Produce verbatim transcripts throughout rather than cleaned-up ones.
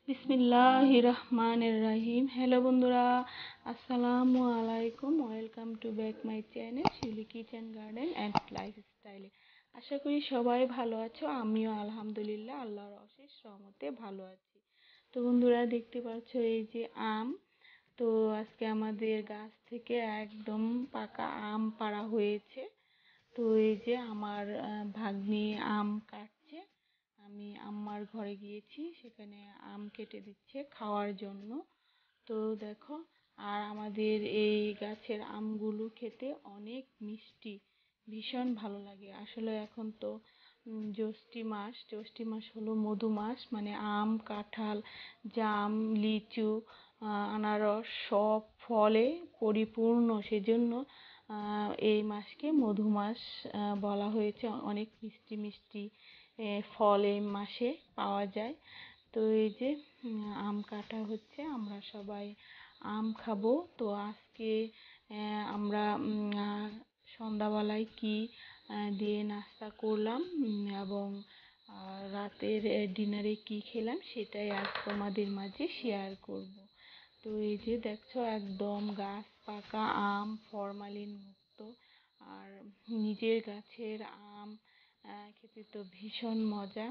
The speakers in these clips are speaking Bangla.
বিসমিল্লাহির রহমানির রহিম। হ্যালো বন্ধুরা, আসসালামু আলাইকুম। Welcome to back my channel Shiuli kitchen garden and লাইফস্টাইলে। আশা করি সবাই ভালো আছো, আমিও আলহামদুলিল্লাহ আল্লাহর অশেষ রহমতে ভালো আছি। তো বন্ধুরা, দেখতে পাচ্ছ এই যে আম। তো আজকে আমাদের গাছ থেকে একদম পাকা আম পাড়া হয়েছে। তো এই যে আমার ভাগ্নি আম কাটছে, আমি আম্মার ঘরে গিয়েছি, সেখানে আম কেটে দিচ্ছে খাওয়ার জন্য। তো দেখো, আর আমাদের এই গাছের আমগুলো খেতে অনেক মিষ্টি, ভীষণ ভালো লাগে। আসলে এখন তো জ্যৈষ্ঠী মাস, জ্যৈষ্ঠী মাস হলো মধু মাস, মানে আম, কাঁঠাল, জাম, লিচু, আনারস সব ফলে পরিপূর্ণ। সেজন্য এই মাসকে মধু মাস বলা হয়েছে। অনেক মিষ্টি মিষ্টি ফল এই মাসে পাওয়া যায়। তো এই যে আম কাটা হচ্ছে, আমরা সবাই আম খাবো। তো আজকে আমরা সন্ধ্যাবেলায় কি দিয়ে নাস্তা করলাম এবং রাতের ডিনারে কি খেলাম সেটাই আজ তোমাদের মাঝে শেয়ার করব। তো এই যে দেখছো, একদম গাছ পাকা আম, ফরমালিন মুক্ত। আর নিজের গাছের আম খেতে তো ভীষণ মজা।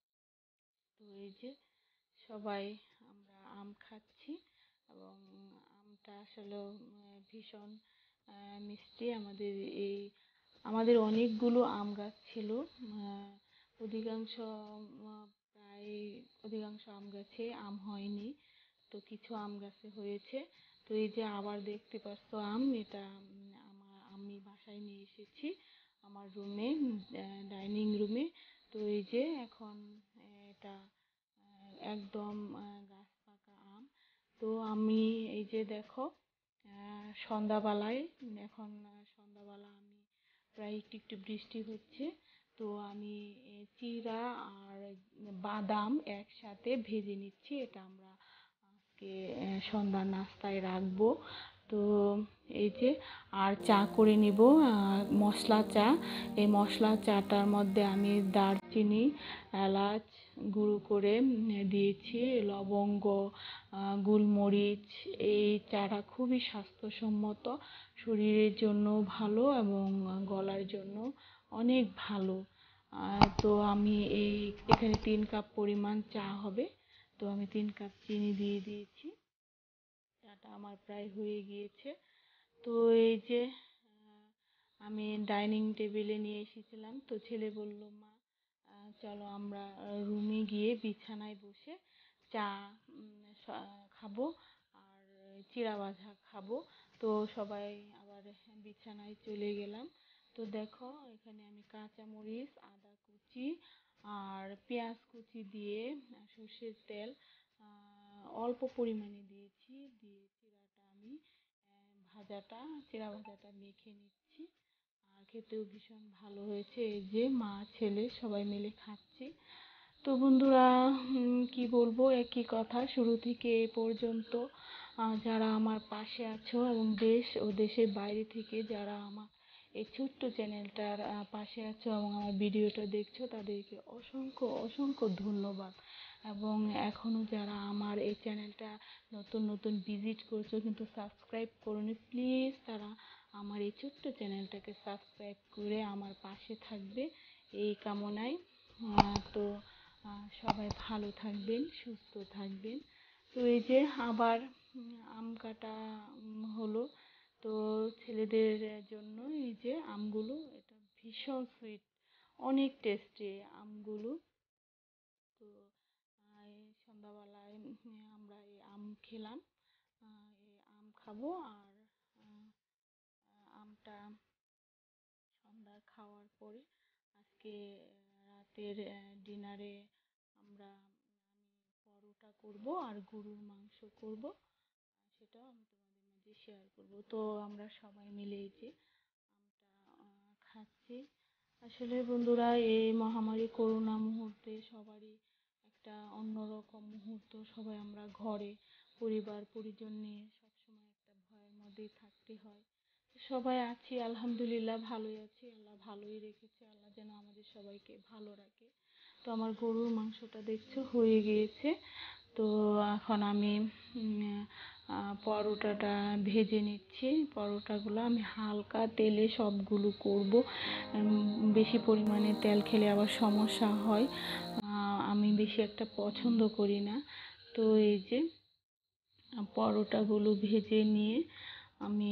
তো এই যে সবাই আমরা আম খাচ্ছি এবং আমটা আসলে ভীষণ মিষ্টি। আমাদের এই আমাদের অনেকগুলো আম গাছ ছিল, অধিকাংশ প্রায় অধিকাংশ আম গাছে আম হয়নি, তো কিছু আম গাছে হয়েছে। তো এই যে আবার দেখতে পাচ্ছ আম, এটা আমার আমি বাসায় নিয়ে এসেছি আমার রুমে, ডাইনিং রুমে। তো এই যে এখন এটা একদম গাছ পাকা আম। তো আমি এই যে দেখো, সন্ধ্যাবেলায়, এখন সন্ধ্যাবেলা আমি প্রায় একটু একটু বৃষ্টি হচ্ছে, তো আমি চিড়া আর বাদাম একসাথে ভেজে নিচ্ছি। এটা আমরা আজকে সন্ধ্যার নাস্তায় রাখবো। তো এই যে আর চা করে নিব, মশলা চা। এই মশলা চাটার মধ্যে আমি দারচিনি, এলাচ গুঁড়ো করে দিয়েছি, লবঙ্গ, গোলমরিচ। এই চাটা খুবই স্বাস্থ্যসম্মত, শরীরের জন্য ভালো এবং গলার জন্য অনেক ভালো। তো আমি এই এখানে তিন কাপ পরিমাণ চা হবে, তো আমি তিন কাপ চিনি দিয়ে দিয়েছি। চাটা আমার প্রায় হয়ে গিয়েছে। তো এই যে আমি ডাইনিং টেবিলে নিয়ে এসেছিলাম, তো ছেলে বলল, মা চলো আমরা রুমে গিয়ে বিছানায় বসে চা খাবো আর চিড়া ভাজা খাবো। তো সবাই আবার বিছানায় চলে গেলাম। তো দেখো, এখানে আমি কাঁচামরিচ, আদা কুচি আর পেঁয়াজ কুচি দিয়ে সর্ষের তেল অল্প পরিমাণে দিয়েছি, দিয়ে চিড়াটা আমি ভাজাটা চিড়া ভাজাটা মেখে নিচ্ছি। আর খেতেও ভীষণ ভালো হয়েছে। এই যে মা ছেলে সবাই মিলে খাচ্ছি। তো বন্ধুরা, কি বলবো, একই কথা শুরু থেকে এ পর্যন্ত যারা আমার পাশে আছো এবং দেশ ও দেশের বাইরে থেকে যারা আমার এই ছোট্ট চ্যানেলটার পাশে আছো এবং আমার ভিডিওটা দেখছো, তাদেরকে অসংখ্য অসংখ্য ধন্যবাদ। এবং এখনও যারা আমার এই চ্যানেলটা নতুন নতুন ভিজিট করছো কিন্তু সাবস্ক্রাইব করোনি, প্লিজ তারা আমার এই ছোট্ট চ্যানেলটাকে সাবস্ক্রাইব করে আমার পাশে থাকবে, এই কামনায়। তো সবাই ভালো থাকবেন, সুস্থ থাকবেন। তো এই যে আবার আম কাটা হলো, তো ছেলেদের জন্য এই যে আমগুলো, এটা ভীষণ সুইট, অনেক টেস্টি আমগুলো। তো সন্ধ্যাবেলায় আমরা এই আম খেলাম, এই আম খাবো। আর আমটা সন্ধ্যার খাওয়ার পরে আজকে রাতের ডিনারে আমরা আমি পরোটা করব আর গরুর মাংস করব, সেটাও আমি তোমাদের মাঝে শেয়ার করব। তো আমরা সবাই মিলে এই যে আমটা খাচ্ছি। আসলে বন্ধুরা, এই মহামারী করোনা মুহূর্তে সবারই একটা অন্যরকম মুহূর্ত। সবাই আমরা ঘরে পরিবার পরিজন নিয়ে সবসময় একটা ভয়ের মধ্যেই থাকতে হয়। সবাই আছি আলহামদুলিল্লাহ, ভালোই আছি, আল্লাহ ভালোই রেখেছে, আল্লাহ যেন আমাদের সবাইকে ভালো রাখে। তো আমার গরুর মাংসটা দেখছো হয়ে গিয়েছে। তো এখন আমি পরোটাটা ভেজে নিচ্ছি। পরোটাগুলো আমি হালকা তেলে সবগুলো করব, বেশি পরিমাণে তেল খেলে আবার সমস্যা হয়, আমি বেশি একটা পছন্দ করি না। তো এই যে পরোটাগুলো ভেজে নিয়ে আমি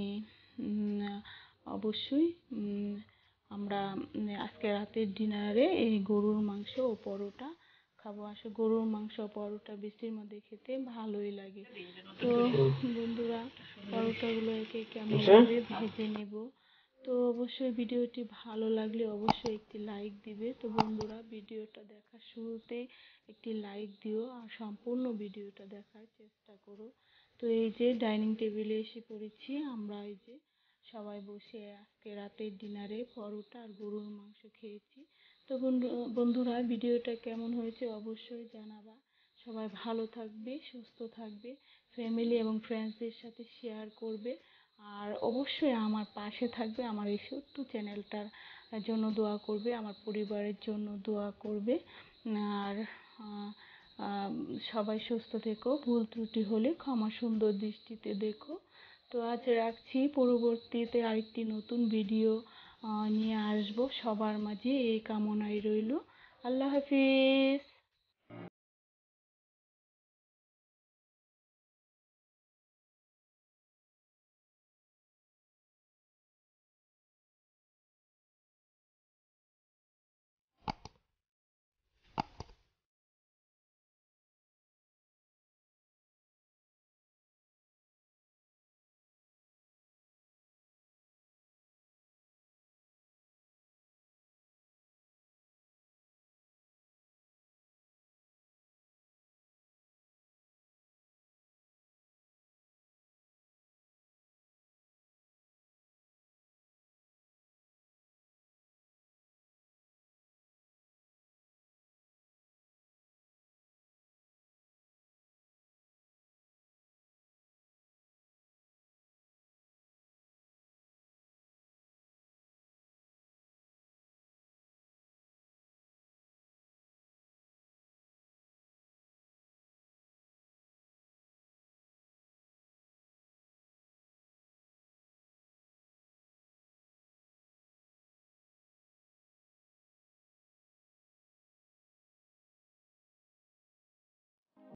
অবশ্যই আমরা আজকে রাতের ডিনারে এই গরুর মাংস ও পরোটা খাবো। আসলে গরুর মাংস পরোটা বৃষ্টির মধ্যে খেতে ভালোই লাগে। তো বন্ধুরা, পরোটাগুলো একে একে আমি এভাবে ভেজে নেব। তো অবশ্যই ভিডিওটি ভালো লাগলে অবশ্যই একটি লাইক দিবে। তো বন্ধুরা, ভিডিওটা দেখার শুরুতেই একটি লাইক দিও আর সম্পূর্ণ ভিডিওটা দেখার চেষ্টা করো। তো এই যে ডাইনিং টেবিলে এসে পড়েছি আমরা, এই যে সবাই বসে আজকে রাতের ডিনারে পরোটা আর গরুর মাংস খেয়েছি। তো বন্ধুরা, ভিডিওটা কেমন হয়েছে অবশ্যই জানাবা। সবাই ভালো থাকবে, সুস্থ থাকবে, ফ্যামিলি এবং ফ্রেন্ডসদের সাথে শেয়ার করবে, আর অবশ্যই আমার পাশে থাকবে। আমার এই ছোট্ট চ্যানেলটার জন্য দোয়া করবে, আমার পরিবারের জন্য দোয়া করবে। আর সবাই সুস্থ থেকো, ভুল ত্রুটি হলে ক্ষমা সুন্দর দৃষ্টিতে দেখো। তো আজ রাখছি, পরবর্তীতে আরেকটি নতুন ভিডিও নিয়ে আসবো সবার মাঝে, এই কামনাই রইল। আল্লাহ হাফিজ।